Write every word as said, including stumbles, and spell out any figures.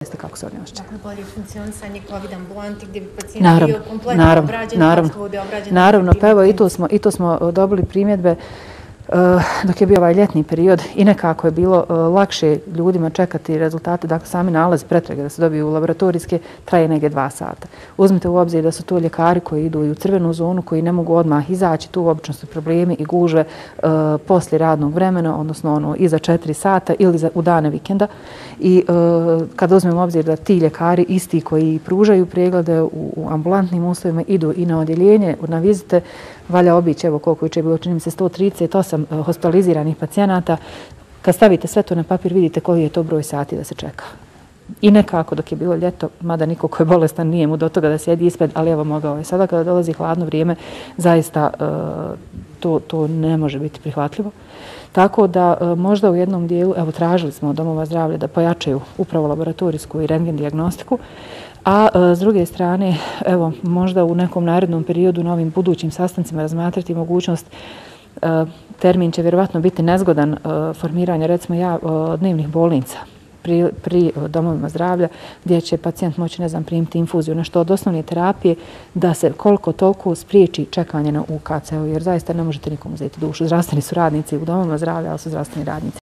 kako se oni osjećaju. Dakle, bolje funkcionisanje COVID ambulanti gdje bi pacijent bio kompletno obrađen, naravno, kako bude obrađen. Naravno, pa evo i tu smo, i tu smo dobili primjedbe dok je bio ovaj ljetni period i nekako je bilo lakše ljudima čekati rezultate, dakle sami nalaz pretrage da se dobiju u laboratorijske traje negdje dva sata. Uzmite u obzir da su to ljekari koji idu i u crvenu zonu, koji ne mogu odmah izaći, tu obično su problemi i gužve poslije radnog vremena, odnosno ono iza četiri sata ili u dane vikenda. I kada uzmemo u obzir da ti ljekari isti koji pružaju preglede u ambulantnim uslovima idu i na odjeljenje, na vizite, valja obići, evo koliko jučer je bilo, čini mi se sto trideset osam hospitaliziranih pacijenata. Kad stavite sve to na papir, vidite koji je to broj sati da se čeka. I nekako dok je bilo ljeto, mada niko ko je bolestan nije mu do toga da sjedi ispred, ali evo mogao je. Sada kada dolazi hladno vrijeme, zaista to, to ne može biti prihvatljivo. Tako da možda u jednom dijelu, evo tražili smo od domova zdravlja da pojačaju upravo laboratorijsku i rentgen dijagnostiku, a s druge strane, evo, možda u nekom narednom periodu na ovim budućim sastancima razmatrati mogućnost, termin će vjerovatno biti nezgodan, formiranja, recimo ja, dnevnih bolnica pri, pri domovima zdravlja, gdje će pacijent moći, ne znam, primiti infuziju, nešto od osnovne terapije, da se koliko toliko spriječi čekanje na U K C-u, jer zaista ne možete nikom uzeti dušu. Zdravstveni su radnici u domovima zdravlja, ali su zdravstveni radnici.